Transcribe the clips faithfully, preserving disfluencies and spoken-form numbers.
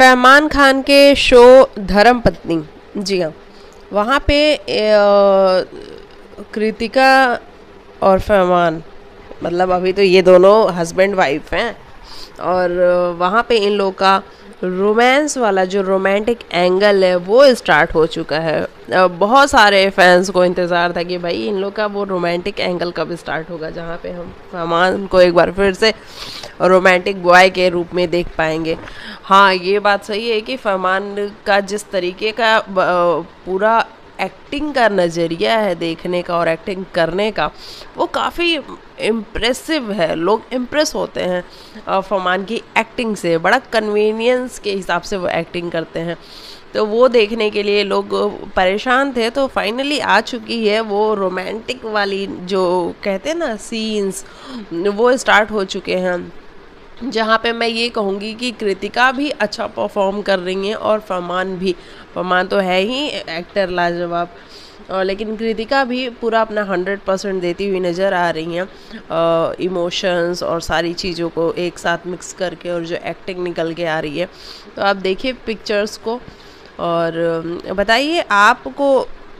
फरमान खान के शो धर्मपत्नी, जी हाँ, वहाँ पे अ, कृतिका और फरमान, मतलब अभी तो ये दोनों हस्बैंड वाइफ हैं, और वहाँ पे इन लोगों का रोमांस वाला जो रोमांटिक एंगल है वो स्टार्ट हो चुका है। अ, बहुत सारे फैंस को इंतज़ार था कि भाई इन लोग का वो रोमांटिक एंगल कब स्टार्ट होगा, जहाँ पे हम फरमान को एक बार फिर से रोमांटिक बॉय के रूप में देख पाएंगे। हाँ, ये बात सही है कि फरमान का जिस तरीके का ब- पूरा एक्टिंग का नज़रिया है देखने का और एक्टिंग करने का, वो काफ़ी इम्प्रेसिव है। लोग इम्प्रेस होते हैं अ, फरमान की एक्टिंग से, बड़ा कन्वीनियंस के हिसाब से वो एक्टिंग करते हैं। तो वो देखने के लिए लोग परेशान थे, तो फाइनली आ चुकी है वो रोमांटिक वाली जो कहते हैं ना सीन्स, वो स्टार्ट हो चुके हैं, जहाँ पे मैं ये कहूँगी कि कृतिका भी अच्छा परफॉर्म कर रही हैं और फरमान भी। फरमान तो है ही एक्टर लाजवाब, और लेकिन कृतिका भी पूरा अपना हंड्रेड परसेंट देती हुई नज़र आ रही हैं। इमोशंस और सारी चीज़ों को एक साथ मिक्स करके, और जो एक्टिंग निकल के आ रही है। तो आप देखिए पिक्चर्स को और अ, बताइए आपको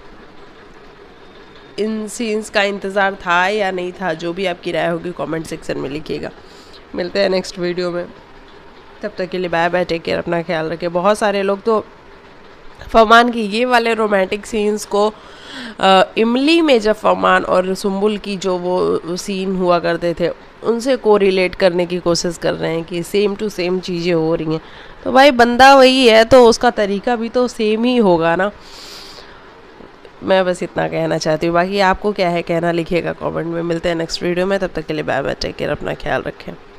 इन सीन्स का इंतज़ार था या नहीं था। जो भी आपकी राय होगी कमेंट सेक्शन में लिखिएगा। मिलते हैं नेक्स्ट वीडियो में, तब तक के लिए बाय बाय, टेक केयर, अपना ख्याल रखें। बहुत सारे लोग तो फरमान की ये वाले रोमांटिक सीन्स को अ, इमली में जब फरमान और सुम्बुल की जो वो सीन हुआ करते थे उनसे को रिलेट करने की कोशिश कर रहे हैं कि सेम टू सेम चीज़ें हो रही हैं। तो भाई बंदा वही है तो उसका तरीका भी तो सेम ही होगा ना। मैं बस इतना कहना चाहती हूँ, बाकी आपको क्या है कहना लिखिएगा कमेंट में। मिलते हैं नेक्स्ट वीडियो में, तब तक के लिए बाय बाय, टेक केयर, अपना ख्याल रखें।